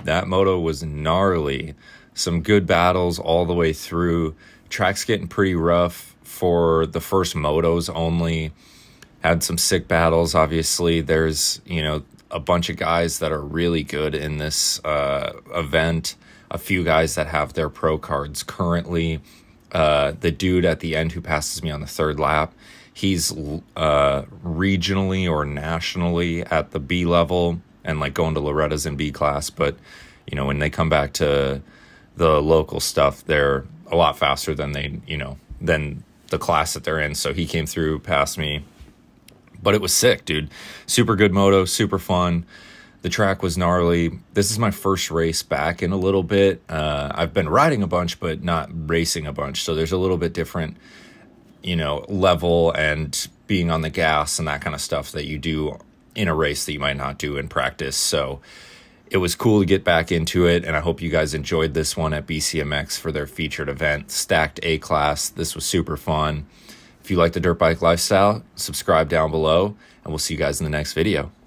that moto was gnarly. Some good battles all the way through. Track's getting pretty rough for the first motos only. Had some sick battles. Obviously, there's, you know, a bunch of guys that are really good in this event. A few guys that have their pro cards currently. The dude at the end who passes me on the third lap, he's regionally or nationally at the B level and like going to Loretta's in B class. But, you know, when they come back to the local stuff, they're a lot faster than than the class that they're in. So he came through, passed me. But it was sick, dude. Super good moto, super fun. The track was gnarly. This is my first race back in a little bit. I've been riding a bunch, but not racing a bunch. So there's a little bit different, you know, level and being on the gas and that kind of stuff that you do in a race that you might not do in practice. So it was cool to get back into it. And I hope you guys enjoyed this one at BCMX for their featured event, Stacked A Class. This was super fun. If you like the dirt bike lifestyle, subscribe down below, and we'll see you guys in the next video.